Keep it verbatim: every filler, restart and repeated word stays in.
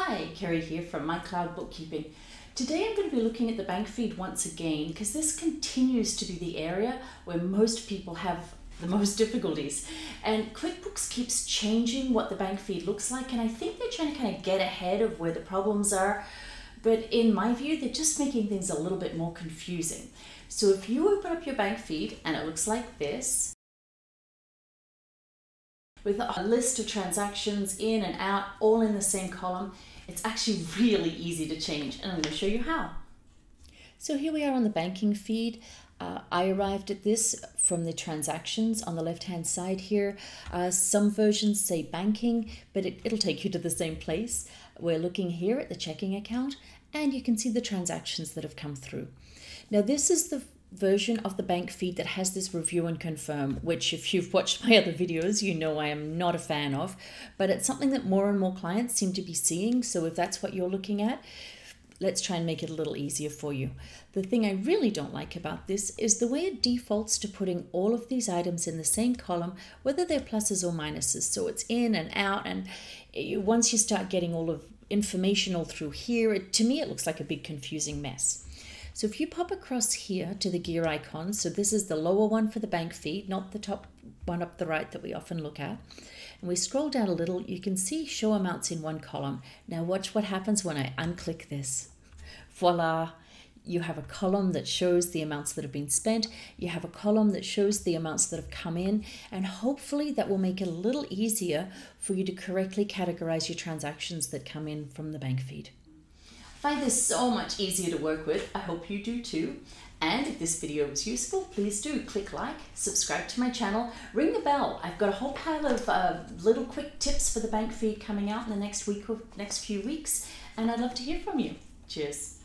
Hi, Kerry here from My Cloud Bookkeeping. Today I'm going to be looking at the bank feed once again because this continues to be the area where most people have the most difficulties. And QuickBooks keeps changing what the bank feed looks like, and I think they're trying to kind of get ahead of where the problems are. But in my view, they're just making things a little bit more confusing. So if you open up your bank feed and it looks like this, with a list of transactions in and out, all in the same column, it's actually really easy to change, and I'm going to show you how. So here we are on the banking feed. Uh, I arrived at this from the transactions on the left-hand side here. Uh, some versions say banking, but it, it'll take you to the same place. We're looking here at the checking account, and you can see the transactions that have come through. Now this is the version of the bank feed that has this review and confirm, which if you've watched my other videos, you know I am not a fan of, but it's something that more and more clients seem to be seeing. So if that's what you're looking at, let's try and make it a little easier for you. The thing I really don't like about this is the way it defaults to putting all of these items in the same column, whether they're pluses or minuses. So it's in and out, and once you start getting all of information all through here, it, to me it looks like a big confusing mess. So if you pop across here to the gear icon, so this is the lower one for the bank feed, not the top one up the right that we often look at. And we scroll down a little, you can see show amounts in one column. Now watch what happens when I unclick this. Voila, you have a column that shows the amounts that have been spent. You have a column that shows the amounts that have come in, and hopefully that will make it a little easier for you to correctly categorize your transactions that come in from the bank feed. I find this so much easier to work with. I hope you do too. And if this video was useful, please do click like, subscribe to my channel, ring the bell. I've got a whole pile of uh, little quick tips for the bank feed coming out in the next week or next few weeks, and I'd love to hear from you. Cheers.